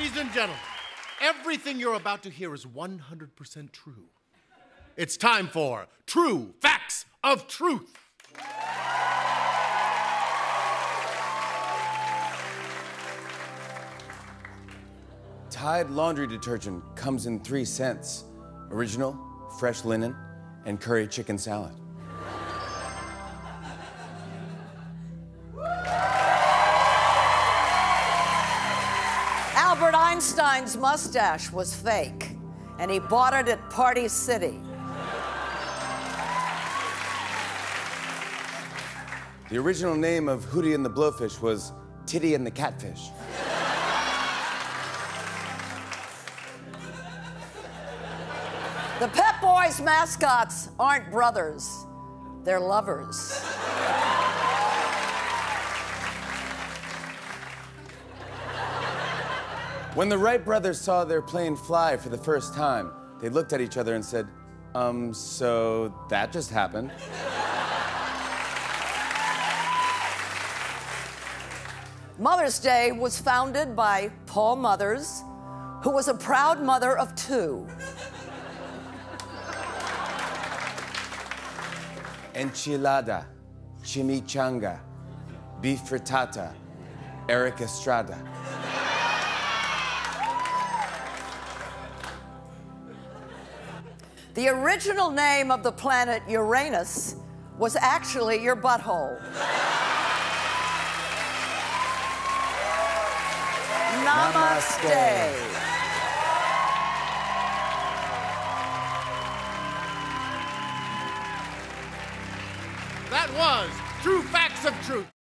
Ladies and gentlemen, everything you're about to hear is 100% true. It's time for True Facts of Truth. Tide laundry detergent comes in 3 scents: original, fresh linen, and curry chicken salad. Albert Einstein's mustache was fake, and he bought it at Party City. The original name of Hootie and the Blowfish was Titty and the Catfish. The Pep Boys mascots aren't brothers, they're lovers. When the Wright brothers saw their plane fly for the first time, they looked at each other and said, so that just happened. Mother's Day was founded by Paul Mothers, who was a proud mother of 2. Enchilada, chimichanga, beef frittata, Eric Estrada. The original name of the planet Uranus was actually your butthole. Namaste. That was True Facts of Truth.